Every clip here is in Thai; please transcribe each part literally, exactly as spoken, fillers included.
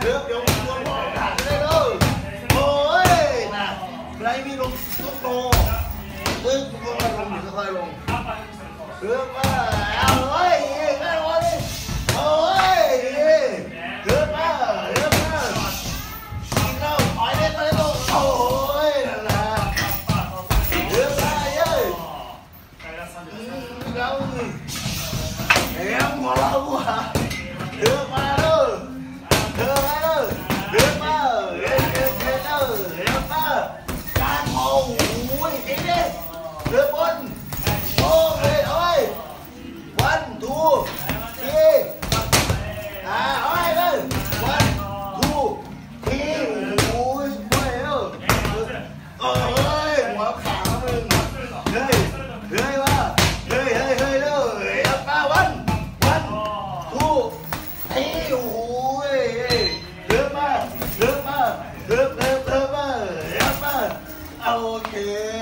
เดือบยกตัวพ่อขาดได้เลยโอ้ยนะไรมีลงลูกโตเดือบตัวลงอยู่ค่อยลงเดือบมาเอาเฮ้ยแม่วันนี้โอ้ยเดือบมาเดือบมากินเหล้าปล่อยเล่นไปลงโอ้ยนั่นแหละเดือบมาเย้เราเอ็มหัวเราหัวเดือบมาเลยเดือบมาเลยเดือบมาเอ็มเอ็มเอ็มเลยเดือบมาการโอ้ยทีนี้เดือบบนโอ้ยโอ้ยวันทูทีอ่าโอ้ยเลยวันทูทีโอ้ยโอ้ยเออเอ้ยหัวขามึงเฮ้ยเฮ้ยว่าเฮ้ยเฮ้ยเฮ้ยเลยเอามาวันวันทูทีโอ้ยเดือบมาเดือบมาเดือบเดือบเดือบมาเดือบมาโอเค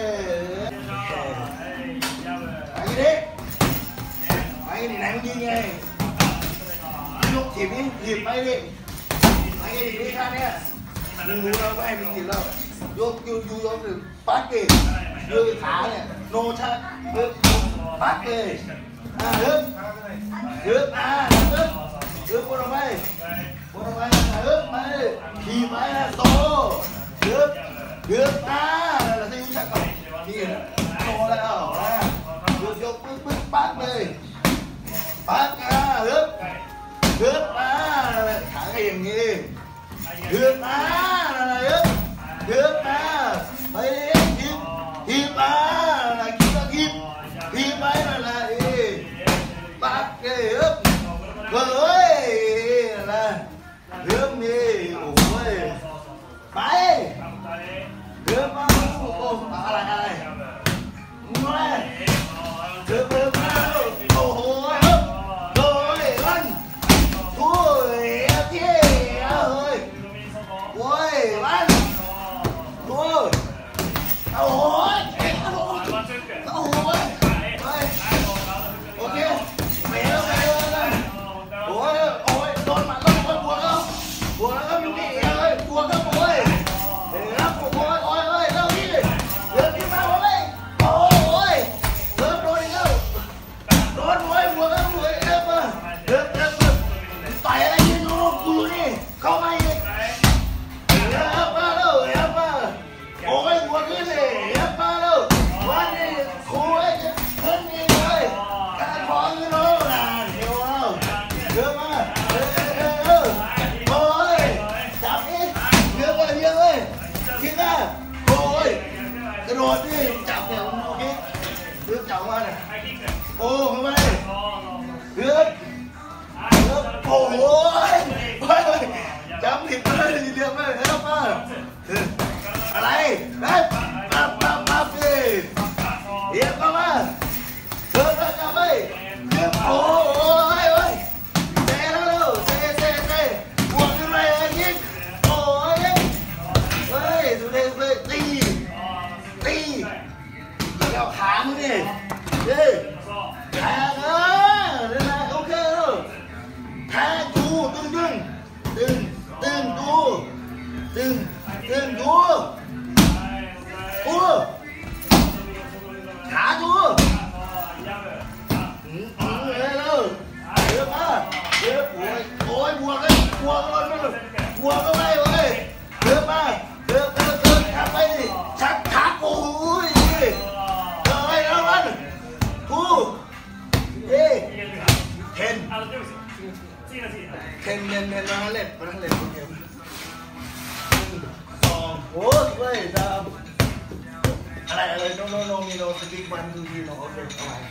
ไอ้นี่ไอ้นี่ไหนมึงยิงไงยกถีบนี่ถีบไปดิไอ้นี่นี่ข้าเนี่ยมึงรู้แล้วว่าให้มึงถีบแล้วยกยูยูยกถึงปัดดิยืดขาเนี่ยโนชัดยืดปัดเลยอ่ายืดยืดอ่ายืดยืดวนออกไปวนออกไปยืดไปถีบไปโตยืดยืดอ่าแล้วจะยูชัดก่อนนี่โตแล้วนะยืดยกปึ๊บปึ๊บปัดเลยปัดอ่ายืดยืดอ่าขาก็อย่างงี้ยืดอ่ายืดยืดอ่าไปทีบทีบอ่าทีบทีบทีบไปนั่นแหละปัดเลยยืดเฮ้ยนั่นแหละยืดนี่โอ้ยไปยืดมาโอ้อะไรอะไรมายืดยืดมาโอ้โหโอ้ยวันโอ้ยเที่ยวเฮ้ยโอ้ยวันโอ้ยโอ้ยโอ้ยโอเคไปแล้วไปแล้วโอ้ยโอ้ยโดนหมัดแล้วโอ้ยบวกแล้วบวกแล้วก็มีนี่เลยบวกแล้วโอ้ยเฮ้ยครับโอ้ยโอ้ยโอ้ยเร็วนี่เดินขึ้นมาโอ้ยโอ้ยเดินโดนอีกแล้วโดนโอ้ยบวกแล้วโอ้ยเดินมาเดินเดินมาต่อยอะไรยืนโอ้กูนี่เข้ามาอีกเดินมาแล้วเดินมาโอ้ยบวกขึ้นเลยเดินมาแล้ววันนี้คุยกันขึ้นอีกเลยการขอเงินแล้วนะเดี๋ยวเอาเดินมาเดินเดินเดินโอ้ยจับอีกเยอะเลยเยอะเลยคิดนะโอ้ยกระโดดดิจับเนี่ยโอเคเดือดจับมาเนี่ยโอ้เข้ามาเลยเดือดเดือดโอ้ยไปเลยจับผิดเลยเดือดไปเดือดมาอะไรนะปั๊บปั๊บปั๊บดิเดี๋ยวเข้ามาเดือดไปจับไปเดือดโอ้ยโอ้ยเตะแล้วเร็วเตะเตะเตะบวกขึ้นไปยิงโอ้ยเฮ้ยดูดิเลยตีตีเอาขามึงดิเฮ้ยแทงเออนี่แหละโอเคแล้วแทงดูตึงตึงตึงตึงดูตึงตึงดูดูขาดูอืมอืมเลยเลยเดี๋ยวมาเดี๋ยวโอ้ยโอ้ยบวกเลยบวกเลยบวกเข้าไปเลยเดี๋ยวมาเดี๋ยวเดี๋ยวเดี๋ยวชักไปดิชักขาโอ้ยเฮ้ยแล้วมันกูเอ้เคนเคนเคนเคนมาเล่นมาเล่นเคนสองโอ้ยเว้ยทำอะไรอะไรโนโนโนมีโนสติ๊กวันดูดีโนโอเคเอาไว้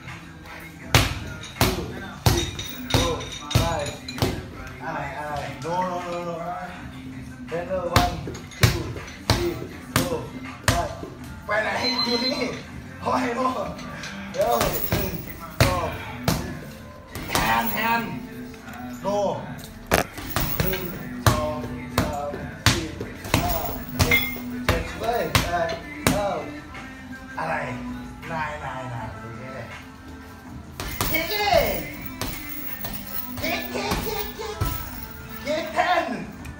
โอ้ได้อะไรอะไรโนโนโนโนเดนเนอร์วันทูทีโอ้ได้ไปไหนอยู่นี่เอาไว้โนเดี๋ยวหนึ่งสองแทนแทนโนหนึ่งสองสามสี่ห้าหกเจ็ดเว้ยแปดเก้าอะไรนายนายนายดูนี่เลยคิกกี้คิกคิกคิกคิกคิกแทน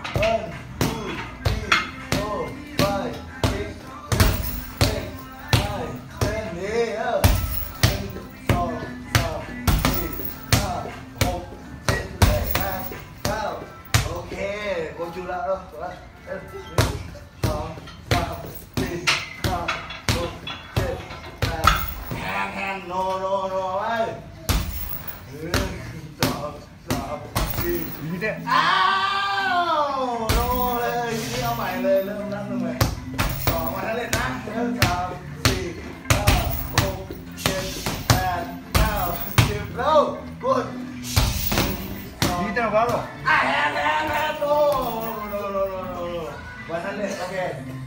างแฮนโนโนโนไว้หนึ่งสองสามสี่นี่เด้อ้าวโนเลยทีนี้เอาใหม่เลยเริ่มนับหนึ่งใหม่สองมาแล้วเล่นนะหนึ่งสามสี่ห้าหกเจ็ดแปดเก้าสิบแล้วกดนี่เจ้าบ้าหรออ่ะแฮนแฮนแฮนโนโนโนโนโนวันนั้นเล่นโอเค